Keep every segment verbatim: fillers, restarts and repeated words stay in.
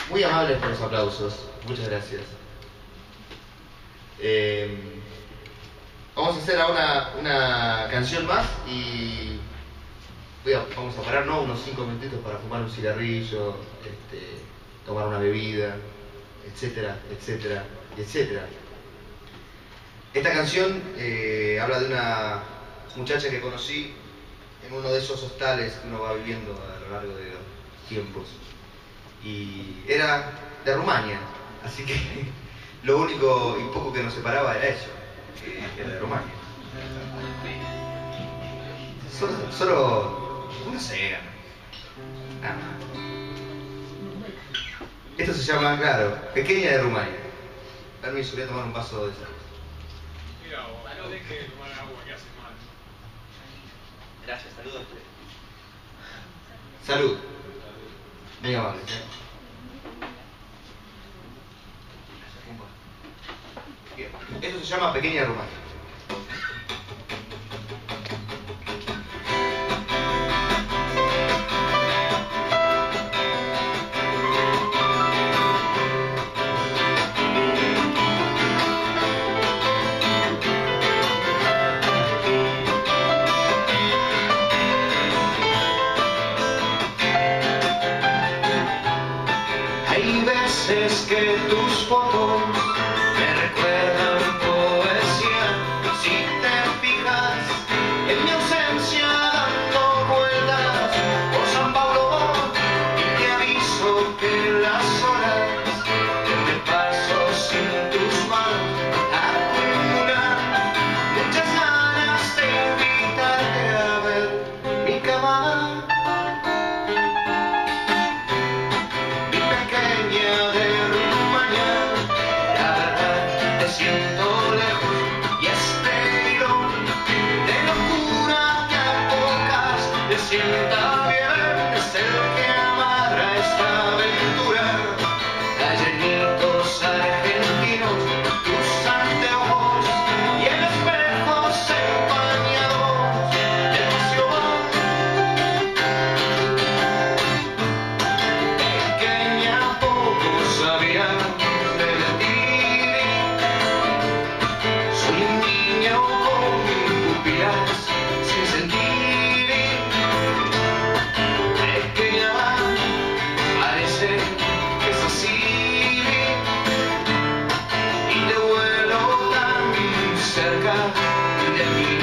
Muy amables por los aplausos. Muchas gracias. Eh, vamos a hacer ahora una, una canción más y voy a, vamos a parar, ¿no? Unos cinco minutitos para fumar un cigarrillo, este, tomar una bebida, etcétera, etcétera, etcétera. Esta canción eh, habla de una muchacha que conocí en uno de esos hostales que uno va viviendo a lo largo de los tiempos. Y era de Rumania, así que lo único y poco que nos separaba era eso, que era de Rumania. Solo, solo una cena, nada más. Esto se llama, claro, Pequeña de Rumania. Permiso, voy a tomar un vaso de cerveza. Mira, no deje tomar agua que hace mal. Gracias, saludos a ustedes. Salud. Muy amables, ¿eh? Bien. Esto se llama Pequeña de Rumania. Es que tus fotos me recuerdan poesía. Si te fijas en mi ausencia dando vueltas por San Pablo, y te aviso que las horas que me paso sin tus manos acumulan muchas ganas de invitarte a ver mi cama. Siento lejos y este hilo de locura que a pocas le sienta bien es el que amarra esta aventura. Gallinitos argentinos, tus anteojos y el espejo empañados de pasión. Pequeña, poco sabía de ti. Sin sentir, pequeña, parece que es así, y te vuelo tan cerca de mí.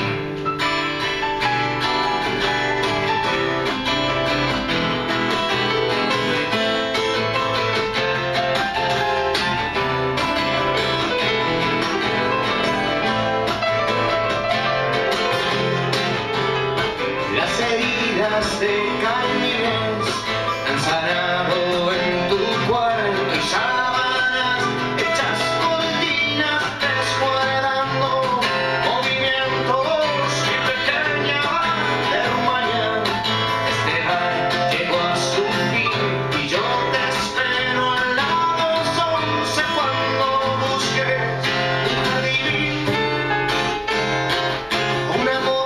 Las heridas de carnes han sanado en tu cuarto y sábanas hechas cortinas descuadrando movimientos y pequeña de Rumania. Este bar llegó a su fin y yo te espero al lado once cuando busques un jardín, un amor.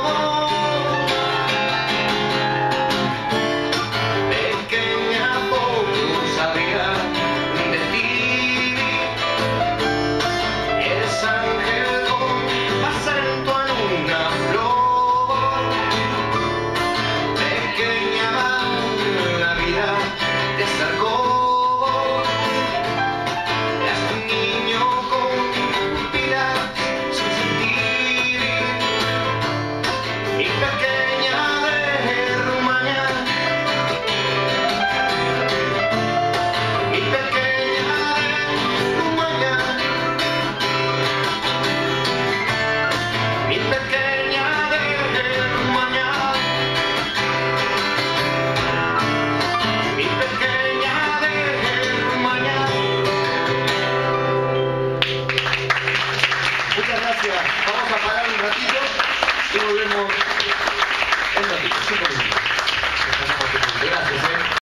Mi pequeña